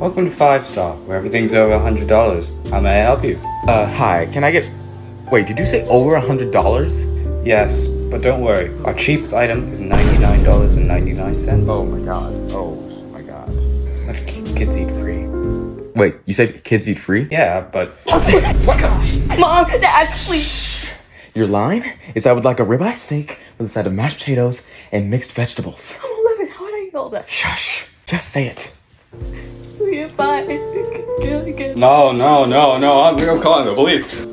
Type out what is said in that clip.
Welcome to 5 Star, where everything's over $100. How may I help you? Hi, can I get... Wait, did you say over $100? Yes, but don't worry. Our cheapest item is $99.99. Oh my god. Oh my god. Let kids eat free. Wait, you said kids eat free? Yeah, but... What? Gosh. Mom, Dad, please. Your line is I would like a ribeye steak with a side of mashed potatoes and mixed vegetables. I'm 11. How would I eat all that? Shush. Just say it. We're fine. Good. No, I'm calling the police.